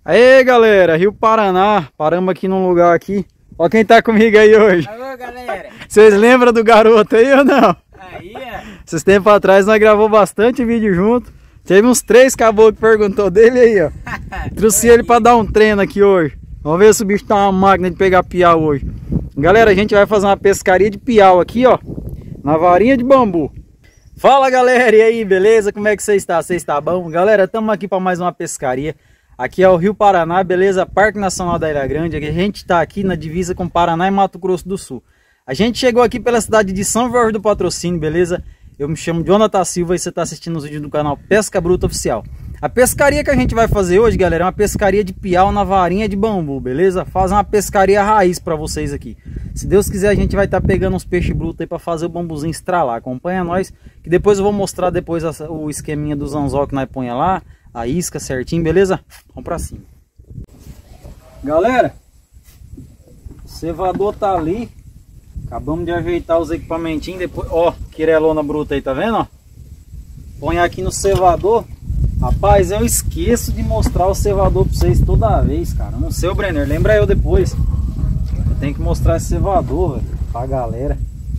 Aê galera, Rio Paraná, paramos aqui num lugar aqui. Ó quem tá comigo aí hoje. Alô galera. Vocês lembram do garoto aí ou não? Aí é. Esses tempos atrás nós gravamos bastante vídeo junto. Teve uns 3 caboclos que perguntou dele aí, ó. Trouxe ele pra dar um treino aqui hoje. Vamos ver se o bicho tá uma máquina de pegar piau hoje. Galera, a gente vai fazer uma pescaria de piau aqui, ó. Na varinha de bambu. Fala galera, e aí, beleza? Como é que você está? Você está bom? Galera, estamos aqui para mais uma pescaria. Aqui é o Rio Paraná, beleza? Parque Nacional da Ilha Grande. A gente está aqui na divisa com Paraná e Mato Grosso do Sul. A gente chegou aqui pela cidade de São Jorge do Patrocínio, beleza? Eu me chamo Jonathan Silva e você está assistindo os vídeos do canal Pesca Bruta Oficial. A pescaria que a gente vai fazer hoje, galera, é uma pescaria de piau na varinha de bambu, beleza? Fazer uma pescaria raiz para vocês aqui. Se Deus quiser, a gente vai estar pegando uns peixes brutos aí para fazer o bambuzinho estralar. Acompanha nós, que depois eu vou mostrar depois o esqueminha dos anzol que nós põe lá, a isca certinho, beleza? Vamos pra cima. Galera, o cevador tá ali. Acabamos de ajeitar os equipamentinhos. Depois, ó, quirelona bruta aí, tá vendo? Ó? Põe aqui no cevador. Rapaz, eu esqueço de mostrar o cevador pra vocês toda vez, cara. Não sei, o Brenner, lembra eu depois. Eu tenho que mostrar esse cevador, velho, pra galera.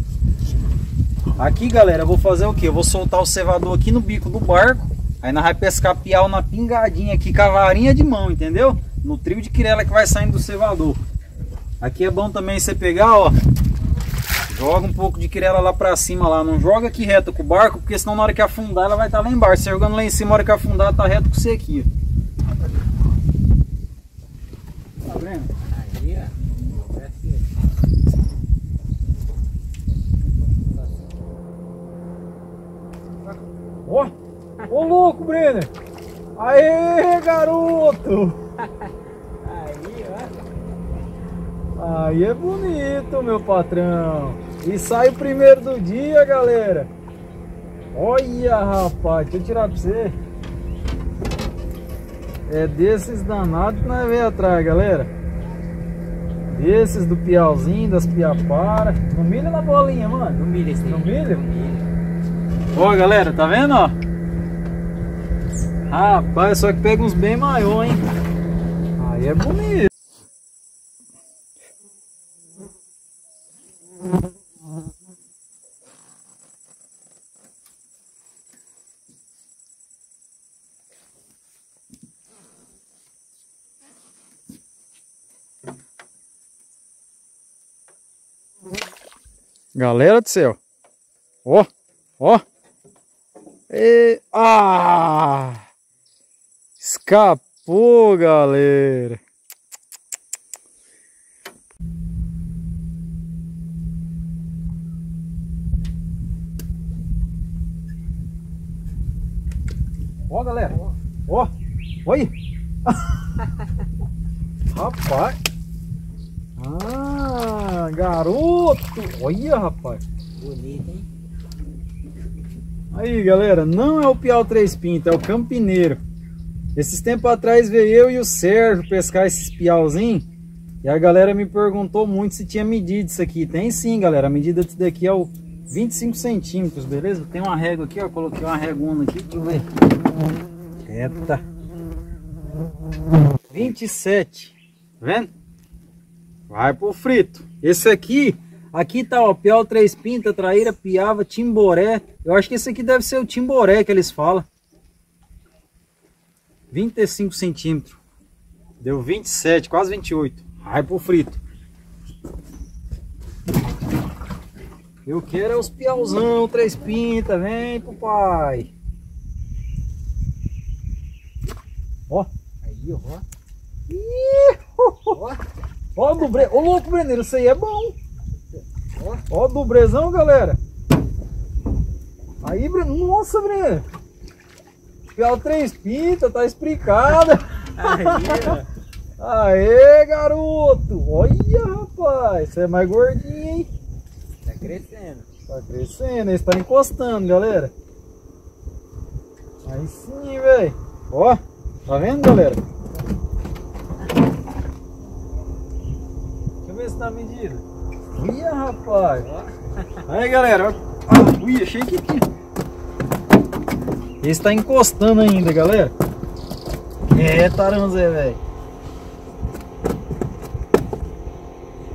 Aqui, galera, eu vou fazer o que? Eu vou soltar o cevador aqui no bico do barco. Aí nós vamos pescar piau na pingadinha aqui com a varinha de mão, entendeu? No trio de quirela que vai saindo do cevador. Aqui é bom também você pegar, ó. Joga um pouco de quirela lá pra cima lá. Não joga aqui reto com o barco, porque senão na hora que afundar ela vai estar lá embaixo. Você jogando lá em cima, na hora que afundar, tá reto com você aqui, ó. Tá vendo? Aí, ó. Ô louco, Brenner! Aê, garoto! aí, ó. Aí é bonito, meu patrão! E sai o primeiro do dia, galera! Olha, rapaz, deixa eu tirar pra você. É desses danados que nós vem atrás, galera. Desses do piauzinho, das piapara. No milho ou na bolinha, mano? No milho esse aí. No milho? No milho. Ó, galera, tá vendo, ó? Rapaz, só que pega uns bem maior, hein? Aí é bonito. Galera do céu. Ó, ó. Escapou, galera. Ó, galera. Ó, olha. Rapaz. Ah, garoto. Olha, rapaz. Bonito, hein? Aí, galera, não é o piau 3 pintas, é o campineiro. Esses tempos atrás veio eu e o Sérgio pescar esses piauzinhos. E a galera me perguntou muito se tinha medido isso aqui. Tem sim, galera. A medida disso daqui é o 25 centímetros, beleza? Tem uma régua aqui, ó. Coloquei uma regona aqui, deixa eu ver. Eita. 27. Tá vendo? Vai pro frito. Esse aqui... Aqui tá, ó, piau 3 pintas, traíra, piava, timboré. Eu acho que esse aqui deve ser o timboré que eles falam. 25 centímetros. Deu 27, quase 28. Vai pro frito. Eu quero é os piauzão, 3 pintas. Vem pro pai. Ó. Aí, ó. Ó. Ó do bre... Ô louco, Brenner, isso aí é bom. Ó o dubrezão, galera. Aí, Brenner. Nossa, Brenner. Piau 3 pintas, tá explicado. Aí, ó. Aê, garoto. Olha, rapaz. Você é mais gordinho, hein? Tá crescendo. Tá crescendo. Esse tá encostando, galera. Aí sim, velho. Ó. Tá vendo, galera? Deixa eu ver se tá medido. Olha, rapaz. Aí, galera. Ui, achei que tinha. Esse tá encostando ainda, galera. É, taranzé, velho.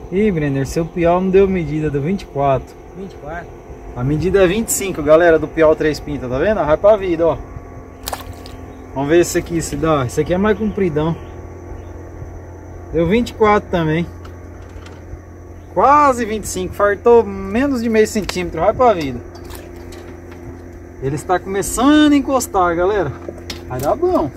Ih, Brenner, seu piau não deu medida, deu 24. 24. A medida é 25, galera, do piau 3 pintas, tá vendo? Vai pra vida, ó. Vamos ver esse aqui se dá. Esse aqui é mais compridão. Deu 24 também. Quase 25, fartou menos de meio centímetro, vai pra vida. Ele está começando a encostar, galera. Vai dar bom.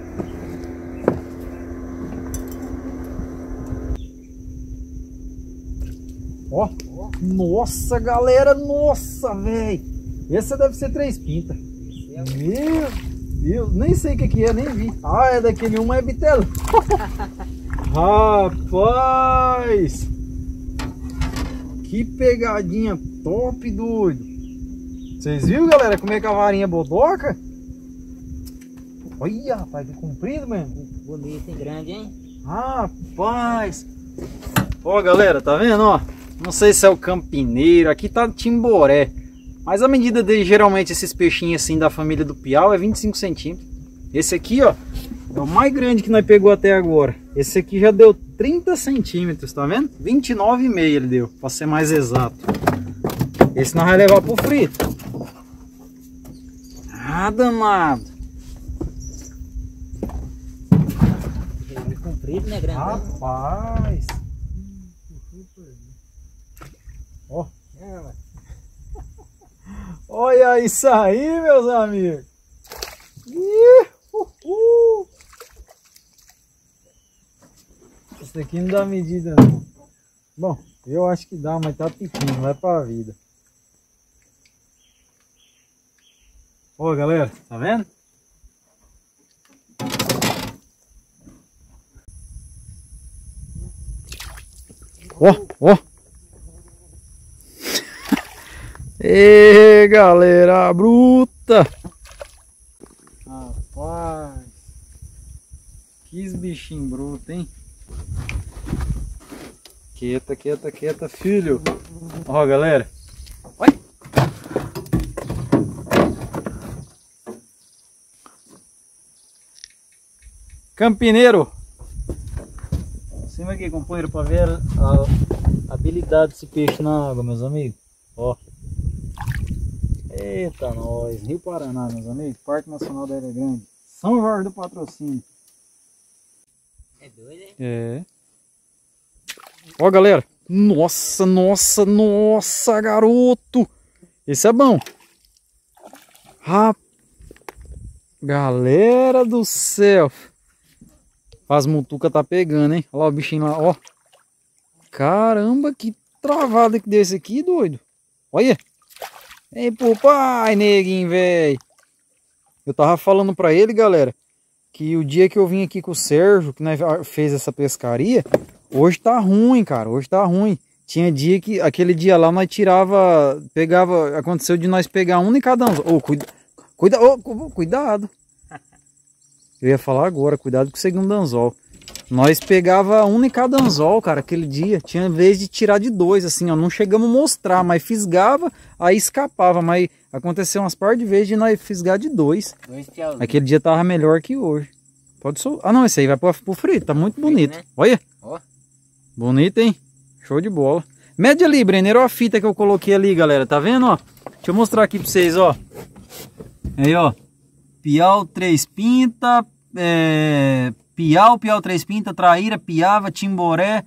Ó, nossa, galera, nossa, velho. Essa deve ser 3 pintas. Meu Deus, nem sei o que é, nem vi. Ah, é daquele uma é bitelo. Rapaz, que pegadinha top, doido. Vocês viram, galera, como é que a varinha bodoca? Olha, rapaz, que comprido, mano. Bonito, hein? Grande, hein? Rapaz. Ó, galera, tá vendo, ó? Não sei se é o campineiro, aqui tá Timboré. Mas a medida dele, geralmente, esses peixinhos assim da família do piau é 25 centímetros. Esse aqui, ó, é o mais grande que nós pegou até agora. Esse aqui já deu 30 centímetros, tá vendo? 29,5 ele deu, pra ser mais exato. Esse nós vamos levar pro frito. Ah, danado. Ele comprido, né? Grande. Rapaz. Ó. Olha isso aí, meus amigos. Esse aqui não dá medida não. Bom, eu acho que dá, mas tá pequeno, vai pra vida. Ó, galera, tá vendo? Ó, ó. Ê, galera bruta. Rapaz, que bichinho bruto, hein? Quieta, quieta, quieta, filho. Ó, galera. Oi. Campineiro. Cima aqui, companheiro, para ver a habilidade desse peixe na água, meus amigos. Ó. Eita, nós. Rio Paraná, meus amigos. Parque Nacional da Ilha Grande. São Jorge do Patrocínio. É doido, hein? É. Ó, galera. Nossa, nossa, nossa, garoto. Esse é bom. Galera do céu. As mutucas tá pegando, hein? Olha lá o bichinho lá, ó. Caramba, que travada que deu esse aqui, doido. Olha. Ei, pô, pai, neguinho, velho. Eu tava falando pra ele, galera, que o dia que eu vim aqui com o Sérgio, que nós fez essa pescaria, hoje tá ruim, cara, hoje tá ruim. Tinha dia que, aquele dia lá, nós tirava, pegava, aconteceu de nós pegar um em cada anzol. Ô, cuidado. Eu ia falar agora, cuidado com o segundo anzol. Nós pegava um em cada anzol, cara, aquele dia. Tinha vez de tirar de 2, assim, ó. Não chegamos a mostrar, mas fisgava, aí escapava. Mas aconteceu umas par de vezes de nós fisgar de 2. Aquele dia tava melhor que hoje. Pode soltar. Ah, não, esse aí vai pro frito, tá muito bonito. Né? Olha. Ó. Bonito, hein? Show de bola. Mede ali, Brenner, ó a fita que eu coloquei ali, galera. Tá vendo, ó? Deixa eu mostrar aqui pra vocês, ó. Aí, ó. Piau 3 pinta, Piau 3 pinta, traíra, piava, timboré,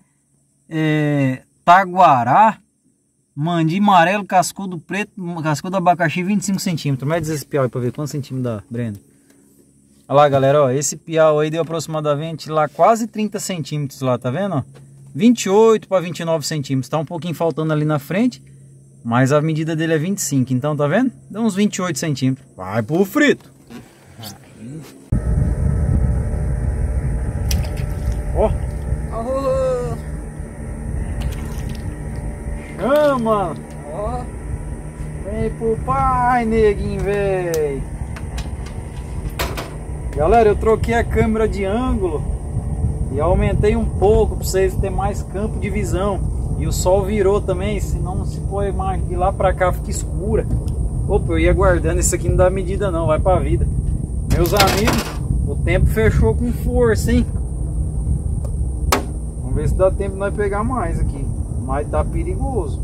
taguará, mandi amarelo, cascudo preto, cascudo abacaxi, 25 centímetros. Mede esse piau aí pra ver quantos centímetros dá, Breno. Olha lá, galera, ó, esse piau aí deu aproximadamente lá quase 30 centímetros lá, tá vendo? Ó? 28 para 29 centímetros, tá um pouquinho faltando ali na frente, mas a medida dele é 25, então tá vendo? Dá uns 28 centímetros. Vai pro frito. Ó. Chama. Ó. Vem pro pai, neguinho, véi. Galera, eu troquei a câmera de ângulo e aumentei um pouco para vocês terem mais campo de visão. E o sol virou também, senão se for a imagem de lá pra cá fica escura. Opa, eu ia guardando, isso aqui não dá medida não, vai pra vida. Meus amigos, o tempo fechou com força, hein? Vamos ver se dá tempo de nós pegar mais aqui. mas tá perigoso.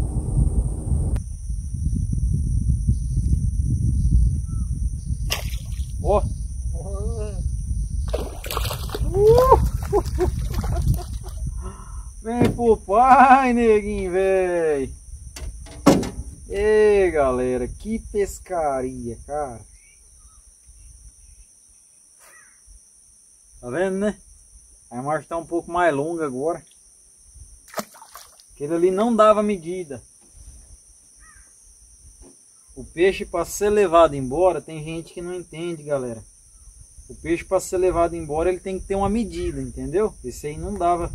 Ó. Vem pro pai, neguinho, véi. Ei, galera, que pescaria, cara. Tá vendo, né? A marcha tá um pouco mais longa agora. Aquele ali não dava medida. O peixe para ser levado embora, tem gente que não entende, galera. O peixe para ser levado embora, ele tem que ter uma medida, entendeu? Esse aí não dava.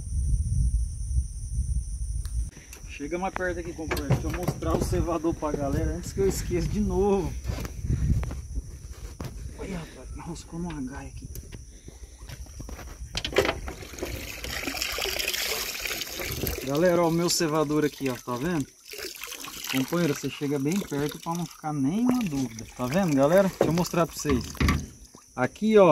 Chega mais perto aqui, companheiro. Deixa eu mostrar o cevador pra galera antes que eu esqueça de novo. Olha, rapaz, enroscou numa gaia aqui. Galera, ó, o meu cevador aqui, ó, tá vendo? Companheiro, você chega bem perto para não ficar nenhuma dúvida. Tá vendo, galera? Deixa eu mostrar para vocês. Aqui, ó.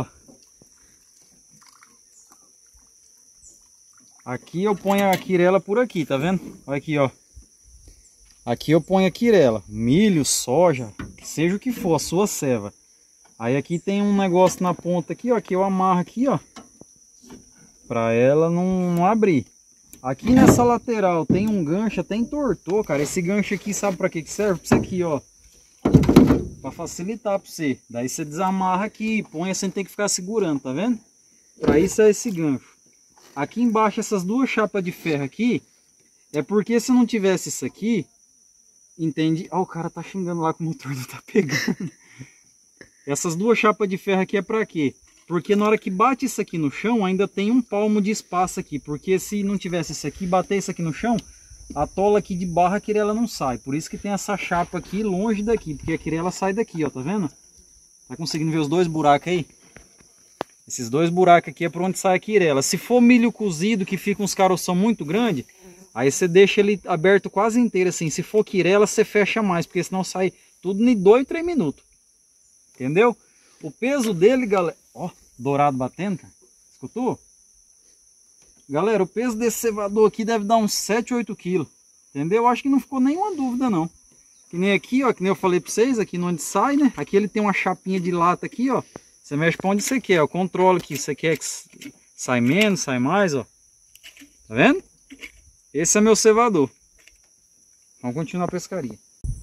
Aqui eu ponho a quirela por aqui, tá vendo? Olha aqui, ó. Aqui eu ponho a quirela. Milho, soja, seja o que for, a sua ceva. Aí aqui tem um negócio na ponta aqui, ó, que eu amarro aqui, ó. Pra ela não abrir. Aqui nessa lateral tem um gancho, até entortou, cara. Esse gancho aqui, sabe pra que serve? Pra isso aqui, ó. Pra facilitar pra você. Daí você desamarra aqui e põe sem ter que ficar segurando, tá vendo? Pra isso é esse gancho. Aqui embaixo, essas duas chapas de ferro aqui, é porque se não tivesse isso aqui, entende? Ó, o cara tá xingando lá que o motor não tá pegando. Essas duas chapas de ferro aqui é pra quê? Porque na hora que bate isso aqui no chão, ainda tem um palmo de espaço aqui. Porque se não tivesse isso aqui, bater isso aqui no chão, a tola aqui de barra, a quirela não sai. Por isso que tem essa chapa aqui longe daqui, porque a quirela sai daqui, ó, tá vendo? Tá conseguindo ver os dois buracos aí? Esses dois buracos aqui é por onde sai a quirela. Se for milho cozido, que fica uns caroção muito grande, aí você deixa ele aberto quase inteiro assim. Se for quirela, você fecha mais, porque senão sai tudo em 2, 3 minutos. Entendeu? O peso dele, galera... Ó, dourado batendo, cara. Escutou? Galera, o peso desse cevador aqui deve dar uns 7, 8 quilos. Entendeu? Acho que não ficou nenhuma dúvida, não. Que nem aqui, ó, que nem eu falei pra vocês, aqui onde sai, né? Aqui ele tem uma chapinha de lata aqui, ó. Você mexe pra onde você quer, ó. Controla aqui. Você quer que sai menos, sai mais, ó. Tá vendo? Esse é meu cevador. Vamos continuar a pescaria.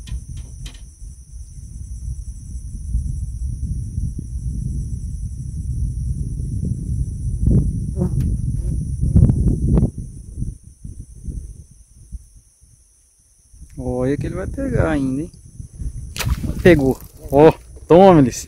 Olha que ele vai pegar ainda, hein? Pegou. Ó, toma, eles.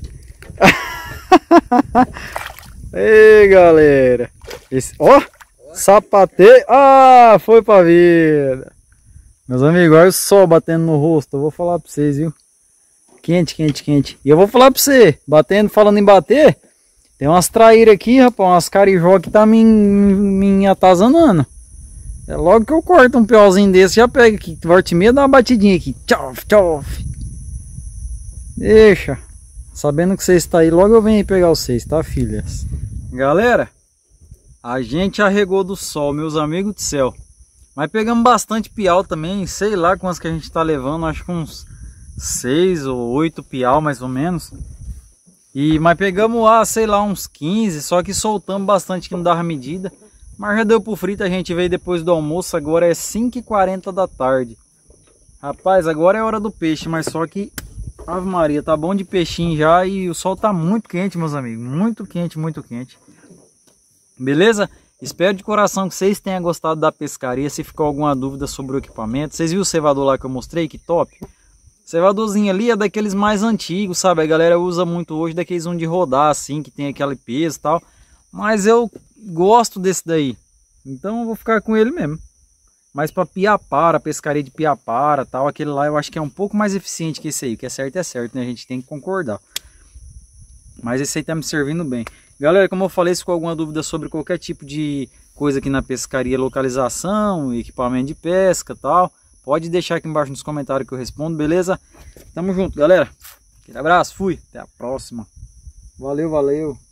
Ei, galera. Esse, ó, sapateio. Ah, foi pra vida. Meus amigos, olha o sol batendo no rosto. Eu vou falar pra vocês, viu? Quente, quente, quente. E eu vou falar pra você, batendo, falando em bater, tem umas traíras aqui, rapaz, umas carijó que tá me atazanando. É logo que eu corto um piauzinho desse, já pega aqui, volta e meia, dá uma batidinha aqui. Tchof, tchof. Deixa. Sabendo que você está aí, logo eu venho aí pegar vocês, tá, filhas? Galera, a gente arregou do sol, meus amigos do céu. Mas pegamos bastante piau também, sei lá quantos que a gente tá levando, acho que uns 6 ou 8 piau mais ou menos. Mas pegamos lá, sei lá, uns 15, só que soltamos bastante que não dava medida. Mas já deu pro frito, a gente veio depois do almoço, agora é 5h40 da tarde. Rapaz, agora é hora do peixe, mas só que, Ave Maria, tá bom de peixinho já e o sol tá muito quente, meus amigos. Muito quente, muito quente. Beleza? Espero de coração que vocês tenham gostado da pescaria. Se ficou alguma dúvida sobre o equipamento, vocês viram o cevador lá que eu mostrei? Que top! O cevadorzinho ali é daqueles mais antigos, sabe? A galera usa muito hoje daqueles de rodar assim, que tem aquele peso e tal. Mas eu gosto desse daí, então eu vou ficar com ele mesmo. Mas para piapara, pescaria de piapara tal, aquele lá eu acho que é um pouco mais eficiente que esse aí. O que é certo, né? A gente tem que concordar. Mas esse aí tá me servindo bem. Galera, como eu falei, se ficou alguma dúvida sobre qualquer tipo de coisa aqui na pescaria, localização, equipamento de pesca tal, pode deixar aqui embaixo nos comentários que eu respondo, beleza? Tamo junto, galera. Aquele abraço, fui, até a próxima. Valeu, valeu.